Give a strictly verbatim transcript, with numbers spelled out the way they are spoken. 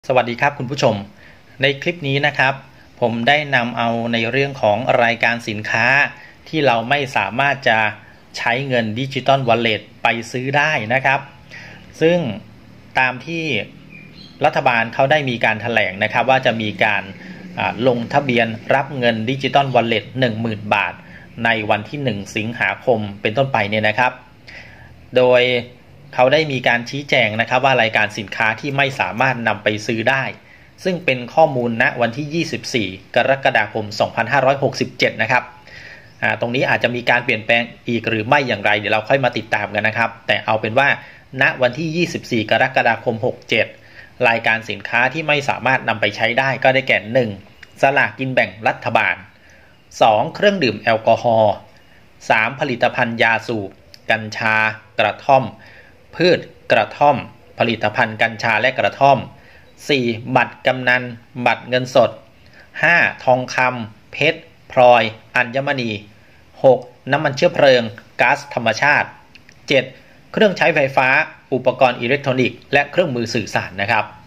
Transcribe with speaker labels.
Speaker 1: สวัสดีครับคุณผู้ชมในคลิปนี้นะครับผมได้นำเอาในเรื่องของรายการสินค้าที่เราไม่สามารถจะใช้เงินดิจิตอลวอลเล็ตไปซื้อได้นะครับซึ่งตามที่รัฐบาลเขาได้มีการแถลงนะครับว่าจะมีการลงทะเบียนรับเงินดิจิตอลวอลเล็ต หนึ่งหมื่น บาทในวันที่หนึ่งสิงหาคมเป็นต้นไปเนี่ยนะครับโดยเขาได้มีการชี้แจงนะครับว่ารายการสินค้าที่ไม่สามารถนำไปซื้อได้ซึ่งเป็นข้อมูลณวันที่ยี่สิบสี่กรกฎาคมสองพันห้าร้อยหกสิบเจ็ดนะครับตรงนี้อาจจะมีการเปลี่ยนแปลงอีกหรือไม่อย่างไรเดี๋ยวเราค่อยมาติดตามกันนะครับแต่เอาเป็นว่าณวันที่ยี่สิบสี่กรกฎาคมหกสิบเจ็ดรายการสินค้าที่ไม่สามารถนำไปใช้ได้ก็ได้แก่หนึ่งสลากกินแบ่งรัฐบาลสองเครื่องดื่มแอลกอฮอล์สามผลิตภัณฑ์ยาสูบกัญชากระท่อมพืชกระท่อมผลิตภัณฑ์กัญชาและกระท่อมสี่บัตรกำนันบัตรเงินสดห้าทองคำเพชรพลอยอัญมณีหกน้ำมันเชื้อเพลิงก๊าซธรรมชาติเจ็ดเครื่องใช้ไฟฟ้าอุปกรณ์อิเล็กทรอนิกส์และเครื่องมือสื่อสารนะครับ